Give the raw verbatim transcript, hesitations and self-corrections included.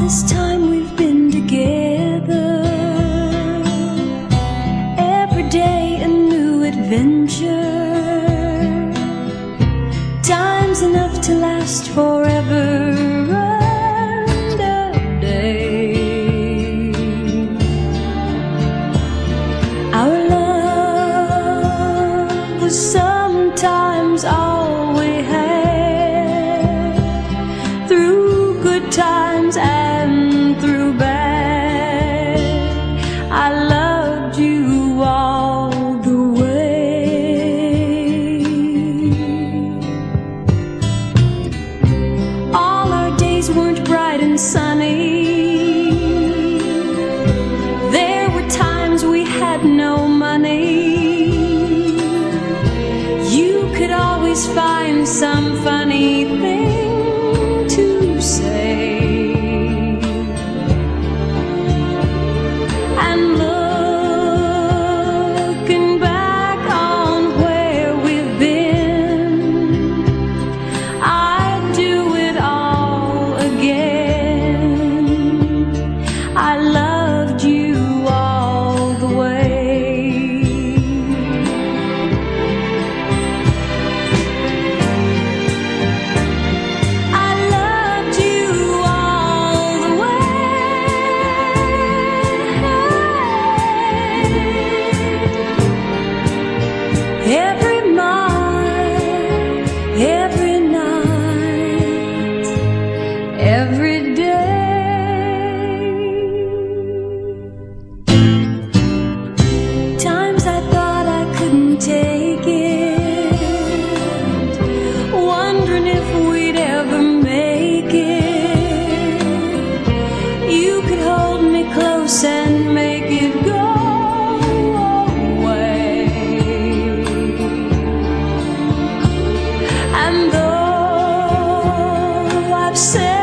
this time we've been together, every day a new adventure, time's enough to last forever and a day. Our love was sometimes all we had, through good times and through bad. I loved you all the way. All our days weren't bright and sunny. There were times we had no money. You could always find some funny thing to say. And looking back on where we've been, I'd do it all again. I loved you all the way. I loved you all the way. Every mile, every night, every day. Times I thought I couldn't take it, wondering if we'd ever make it. You could hold me close and make it go away. And though I've said